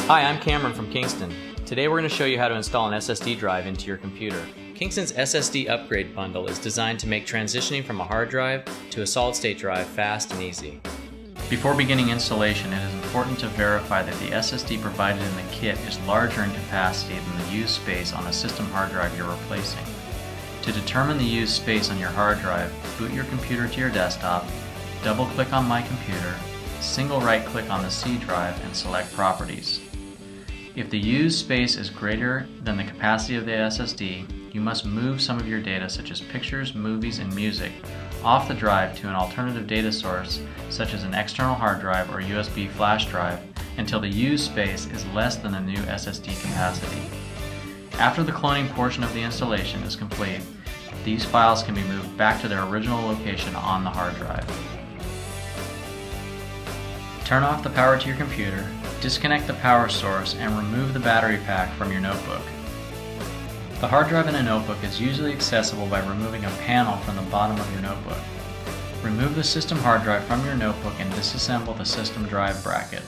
Hi, I'm Cameron from Kingston. Today we're going to show you how to install an SSD drive into your computer. Kingston's SSD upgrade bundle is designed to make transitioning from a hard drive to a solid-state drive fast and easy. Before beginning installation, it is important to verify that the SSD provided in the kit is larger in capacity than the used space on the system hard drive you're replacing. To determine the used space on your hard drive, boot your computer to your desktop, double-click on My Computer, single right-click on the C drive, and select Properties. If the used space is greater than the capacity of the SSD, you must move some of your data, such as pictures, movies, and music, off the drive to an alternative data source, such as an external hard drive or USB flash drive, until the used space is less than the new SSD capacity. After the cloning portion of the installation is complete, these files can be moved back to their original location on the hard drive. Turn off the power to your computer, disconnect the power source, and remove the battery pack from your notebook. The hard drive in a notebook is usually accessible by removing a panel from the bottom of your notebook. Remove the system hard drive from your notebook and disassemble the system drive bracket.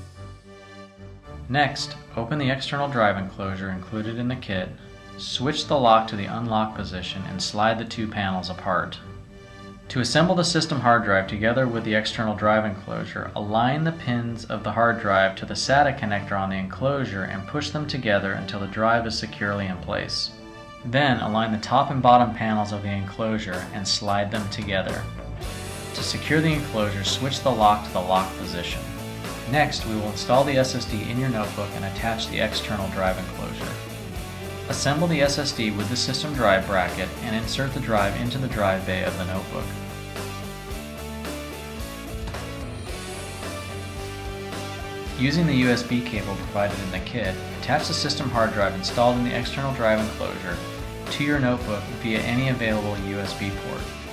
Next, open the external drive enclosure included in the kit, switch the lock to the unlock position, and slide the two panels apart. To assemble the system hard drive together with the external drive enclosure, align the pins of the hard drive to the SATA connector on the enclosure and push them together until the drive is securely in place. Then align the top and bottom panels of the enclosure and slide them together. To secure the enclosure, switch the lock to the lock position. Next, we will install the SSD in your notebook and attach the external drive enclosure. Assemble the SSD with the system drive bracket and insert the drive into the drive bay of the notebook. Using the USB cable provided in the kit, attach the system hard drive installed in the external drive enclosure to your notebook via any available USB port.